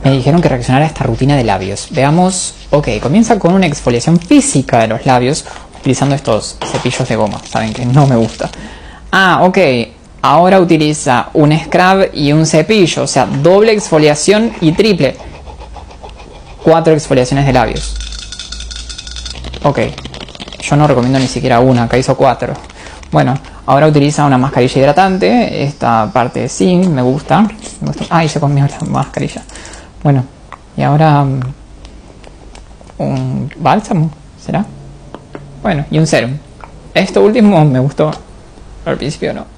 Me dijeron que reaccionara a esta rutina de labios. Veamos. Ok, comienza con una exfoliación física de los labios utilizando estos cepillos de goma. Saben que no me gusta. Ah, ok. Ahora utiliza un scrub y un cepillo. O sea, doble exfoliación y triple. 4 exfoliaciones de labios. Ok. Yo no recomiendo ni siquiera una. Acá hizo 4. Bueno, ahora utiliza una mascarilla hidratante. Esta parte sí, me gusta. Ay, se comió la mascarilla. Bueno, y ahora un bálsamo, ¿será? Bueno, y un serum. Esto último me gustó. Al principio no.